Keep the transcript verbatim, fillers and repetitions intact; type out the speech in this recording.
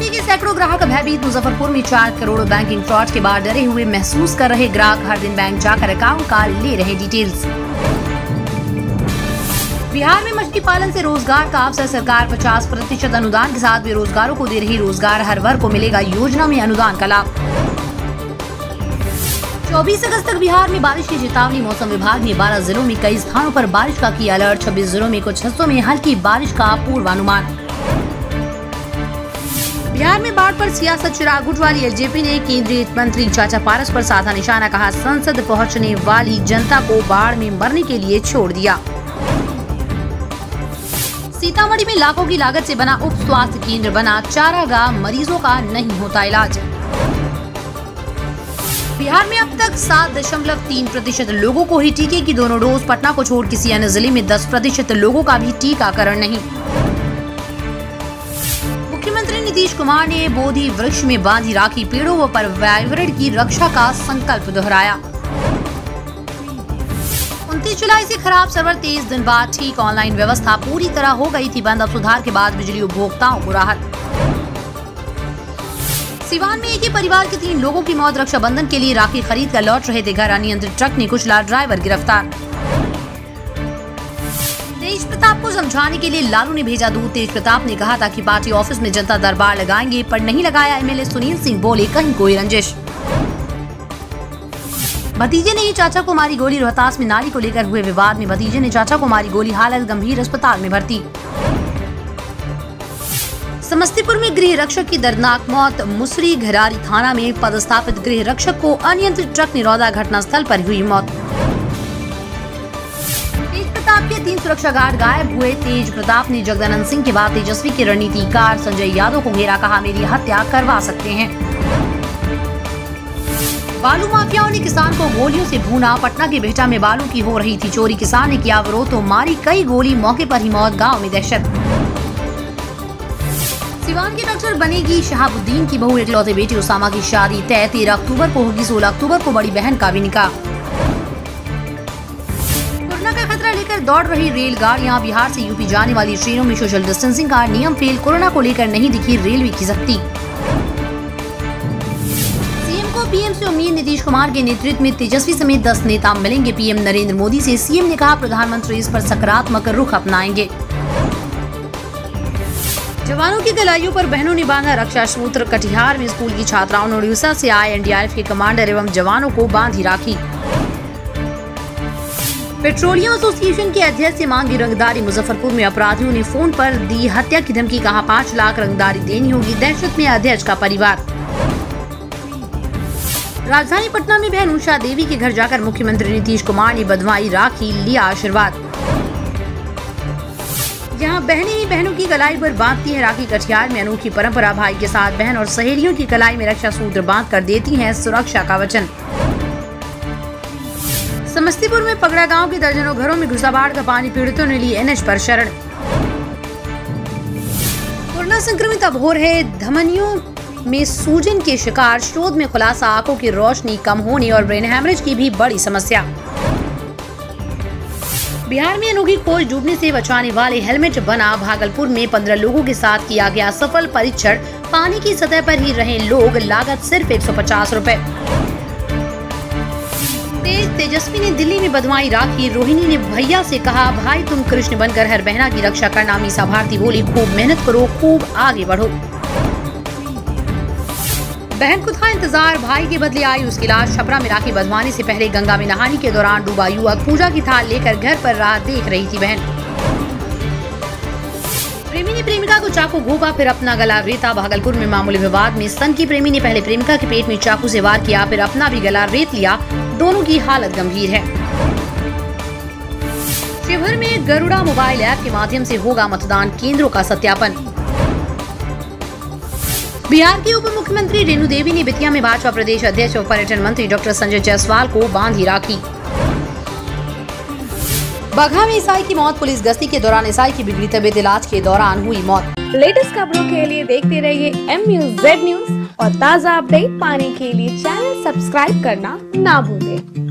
SBI के सैकड़ों ग्राहक भयभीत। मुजफ्फरपुर में चार करोड़ बैंकिंग फ्रॉड के बाद डरे हुए महसूस कर रहे ग्राहक हर दिन बैंक जाकर अकाउंट का ले रहे डिटेल्स। बिहार में मछली पालन से रोजगार का अवसर। सरकार पचास प्रतिशत अनुदान के साथ बेरोजगारों को दे रही रोजगार। हर वर्ग को मिलेगा योजना में अनुदान का लाभ। चौबीस अगस्त तक बिहार में बारिश की चेतावनी। मौसम विभाग ने बारह जिलों में कई स्थानों पर बारिश का किया अलर्ट। छब्बीस जिलों में कुछ हिस्सों में हल्की बारिश का पूर्वानुमान। बिहार में बाढ़ पर सियासत चिराग गुटवाली। एलजेपी ने केंद्रीय मंत्री चाचा पारस पर साधा निशाना। कहा, संसद पहुंचने वाली जनता को बाढ़ में मरने के लिए छोड़ दिया। सीतामढ़ी में लाखों की लागत से बना उप स्वास्थ्य केंद्र बना। चारागाह मरीजों का नहीं होता इलाज। बिहार में अब तक सात दशमलव तीन प्रतिशत लोगों को ही टीके की दोनों डोज। पटना को छोड़ किसी अन्य जिले में दस प्रतिशत लोगों का भी टीकाकरण नहीं। मुख्यमंत्री नीतीश कुमार ने बोधि वृक्ष में बांधी राखी। पेड़ों पर पर्यावरण की रक्षा का संकल्प दोहराया। उनतीस जुलाई से खराब सर्वर। तेईस दिन बाद ठीक। ऑनलाइन व्यवस्था पूरी तरह हो गई थी बंद। अब सुधार के बाद बिजली उपभोक्ताओं को राहत। सिवान में एक ही परिवार के तीन लोगों की मौत। रक्षाबंधन के लिए राखी खरीद कर लौट रहे थे घर। अनियंत्रित ट्रक ने कुचला। ड्राइवर गिरफ्तार। तेज प्रताप को समझाने के लिए लालू ने भेजा दूध। तेज प्रताप ने कहा था कि पार्टी ऑफिस में जनता दरबार लगाएंगे, पर नहीं लगाया। एमएलए सुनील सिंह बोले, कहीं कोई रंजिश। भतीजे ने ही चाचा को मारी गोली। रोहतास में नारी को लेकर हुए विवाद में भतीजे ने चाचा को मारी गोली। हालत गंभीर, अस्पताल में भर्ती। समस्तीपुर में गृह रक्षक की दर्दनाक मौत। मुसरी घरारी थाना में पदस्थापित गृह रक्षक को अनियंत्रित ट्रक ने रौंदा। घटनास्थल पर हुई मौत। तेज प्रताप के तीन सुरक्षा गार्ड गायब हुए। तेज प्रताप ने जगदानंद सिंह के बाद तेजस्वी के रणनीतिकार संजय यादव को घेरा। कहा, मेरी हत्या करवा सकते हैं। बालू माफियाओं ने किसान को गोलियों से भूना। पटना के बिहटा में बालू की हो रही थी चोरी। किसान ने किया विरोध तो मारी कई गोली। मौके पर ही मौत। गांव में दहशत। सिवान के डॉक्टर बनेगी शहाबुद्दीन की बहू। इकलौते बेटे उसामा की शादी तय। तेरह अक्टूबर को होगी। सोलह अक्टूबर को बड़ी बहन का भी निकाह। कोरोना का खतरा लेकर दौड़ रही रेलगाड़ियां। बिहार से यूपी जाने वाली ट्रेनों में सोशल डिस्टेंसिंग का नियम फेल। कोरोना को लेकर नहीं दिखी रेलवे की सख्ती। सीएम को पीएम से उम्मीद। नीतीश कुमार के नेतृत्व में तेजस्वी समेत दस नेता मिलेंगे पीएम नरेंद्र मोदी से। सीएम ने कहा, प्रधानमंत्री इस पर सकारात्मक रुख अपनाएंगे। जवानों की गलाइयों पर बहनों ने बांधा रक्षा सूत्र। कटिहार में स्कूल की छात्राओं ने उड़ीसा से आए एनडीआरएफ के कमांडर एवं जवानों को बांधी राखी। पेट्रोलियम एसोसिएशन के अध्यक्ष से मांगी रंगदारी। मुजफ्फरपुर में अपराधियों ने फोन पर दी हत्या की धमकी। कहा, पाँच लाख रंगदारी देनी होगी। दहशत में अध्यक्ष का परिवार। राजधानी पटना में बहन उषा देवी के घर जाकर मुख्यमंत्री नीतीश कुमार ने बंधवाई राखी। लिया आशीर्वाद। यहाँ बहनें ही बहनों की कलाई पर बांधती है राखी। कटिहार में अनोखी परंपरा। भाई के साथ बहन और सहेलियों की कलाई में रक्षा सूत्र बांध कर देती हैं सुरक्षा का वचन। समस्तीपुर में पगड़ा गांव के दर्जनों घरों में घुसा बाढ़ का पानी। पीड़ितों ने ली एनएच पर शरण। कोरोना संक्रमित अब हो रहे धमनियों में सूजन के शिकार। शोध में खुलासा, आंखों की रोशनी कम होने और ब्रेन हैमरेज की भी बड़ी समस्या। बिहार में अनोखी खोज। डूबने से बचाने वाले हेलमेट बना। भागलपुर में पंद्रह लोगों के साथ किया गया सफल परीक्षण। पानी की सतह पर ही रहे लोग। लागत सिर्फ एक सौ पचास रुपए। तेज तेजस्वी ने दिल्ली में बंधवाई राखी। रोहिणी ने भैया से कहा, भाई तुम कृष्ण बनकर हर बहना की रक्षा करना। मीसा भारती बोली, खूब मेहनत करो, खूब आगे बढ़ो। बहन को था इंतजार। भाई के बदले आई उसकी लाश। छपरा में राखी बंधवाने से पहले गंगा में नहाने के दौरान डूबा युवक। पूजा की थाल लेकर घर पर राह देख रही थी बहन। प्रेमी ने प्रेमिका को चाकू घोंपा, फिर अपना गला रेता। भागलपुर में मामूली विवाद में सन की प्रेमी ने पहले प्रेमिका के पेट में चाकू से वार किया, फिर अपना भी गला रेत लिया। दोनों की हालत गंभीर है। शिवहर में गरुड़ा मोबाइल ऐप के माध्यम से होगा मतदान केंद्रों का सत्यापन। बिहार की उप मुख्यमंत्री रेणु देवी ने बेतिया में भाजपा प्रदेश अध्यक्ष और पर्यटन मंत्री डॉक्टर संजय जायसवाल को बांधी राखी। बगहा में ईसाई की मौत। पुलिस गश्ती के दौरान ईसाई की बिगड़ी तबीयत। इलाज के दौरान हुई मौत। लेटेस्ट खबरों के लिए देखते रहिए एम न्यूज़ जेड न्यूज़ और ताज़ा अपडेट पाने के लिए चैनल सब्सक्राइब करना ना भूलें।